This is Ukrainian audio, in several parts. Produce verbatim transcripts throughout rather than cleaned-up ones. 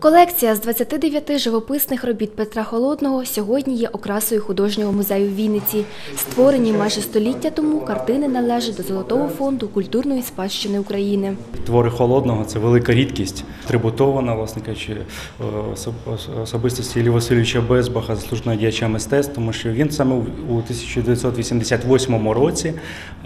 Колекція з двадцяти дев'яти живописних робіт Петра Холодного сьогодні є окрасою художнього музею в Вінниці. Створені майже століття тому, картини належать до Золотого фонду культурної спадщини України. Твори Холодного – це велика рідкість, атрибутована, власне кажучи, особистості Іллі Васильовича Безбаха, заслуженого діяча мистецтв, тому що він саме у тисяча дев'ятсот вісімдесят восьмому році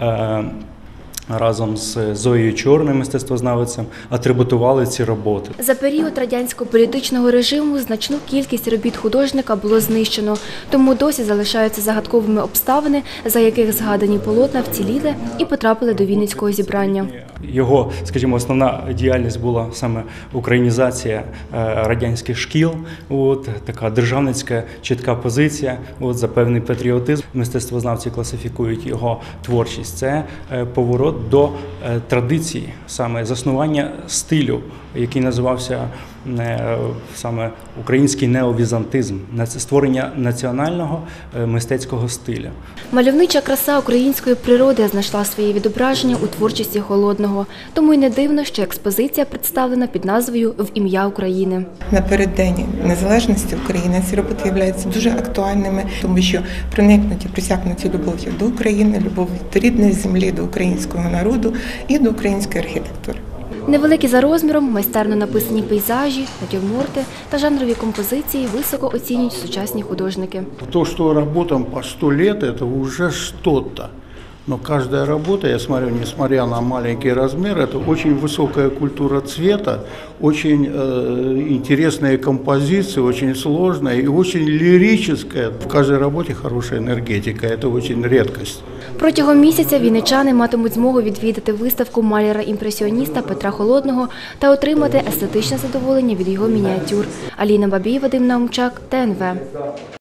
разом з Зоєю Чорною, мистецтвознавицем, атрибутували ці роботи. За період радянського політичного режиму значну кількість робіт художника було знищено, тому досі залишаються загадковими обставини, за яких згадані полотна вціліли і потрапили до Вінницького зібрання. Його, скажімо, основна діяльність була саме українізація радянських шкіл, от, така державницька чітка позиція, от, за певний патріотизм. Мистецтвознавці класифікують його творчість. Це поворот до традиції, саме заснування стилю, який називався саме український неовізантизм, створення національного мистецького стилю. Мальовнича краса української природи знайшла своє відображення у творчості Холодного. Тому й не дивно, що експозиція представлена під назвою «В ім'я України». Напередодні незалежності України ці роботи являються дуже актуальними, тому що проникнуті, просякнуті любов'ю до України, любов'ю до рідної землі, до українського народу і до української архітектури. Невеликі за розміром, майстерно написані пейзажі, натюрморти та жанрові композиції високо оцінюють сучасні художники. То, что работам по сто лет, это уже что-то. Но каждая работа, я смотрю, несмотря на маленький размер, это очень высокая культура цвета, очень э, интересные композиции, очень сложная и очень лирическая. В каждой работе хорошая энергетика, это очень редкость. Протягом місяця вінничани матимуть змогу відвідати виставку маляра-імпресіоніста Петра Холодного та отримати естетичне задоволення від його мініатюр. Аліна Бабій, Вадим Наумчак, Т Н В.